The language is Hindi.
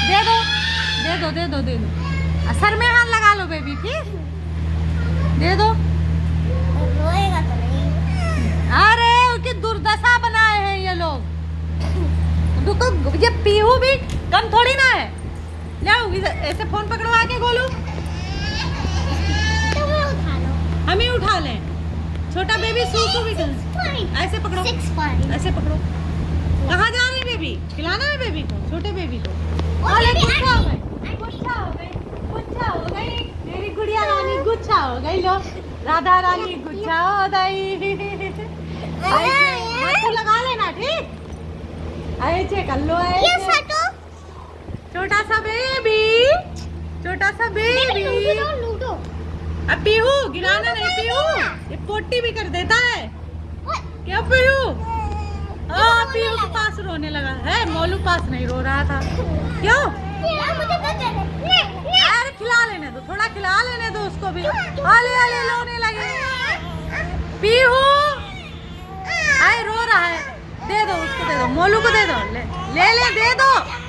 दे दो दे दो दे दो दे दो। सर में हाथ लगा लो बेबी प्लीज। दे दो। रोएगा तो नहीं। अरे उनकी दुर्दशा बनाए हैं ये लोग। रुको, ये पीहू भी कम थोड़ी ना है। जाओ ऐसे फोन पकड़ो आके गोलू। हम ही उठा लें। छोटा बेबी सूसू भी ऐसे पकड़ो, ऐसे पकड़ो। कहाँ जा रहे बेबी? खिलाना है बेबी को, छोटे बेबी को। अरे गुच्छा हो गई, गुच्छा हो गई, गुच्छा हो गई। मेरी गुड़िया रानी गुच्छा हो गई। लो राधा रानी गुच्छा हो गई। तू लगा लेना ठीक। ऐसे कर लो ऐसे। छोटा सा बेबी, छोटा सा बेबी। अब पीहू गिराना नहीं पीहू, ये पोटी भी कर देता है। क्या पीहू? हाँ पीहू के पास रोने लगा है। मोलू पास नहीं रो रहा था। क्यों? अरे खिला लेने दो, थोड़ा खिला लेने दो उसको भी। आले आले रोने लगे। पीहू आए रो रहा है। दे दो उसको, दे दो मोलू को, दे दो। ले ले दे दो।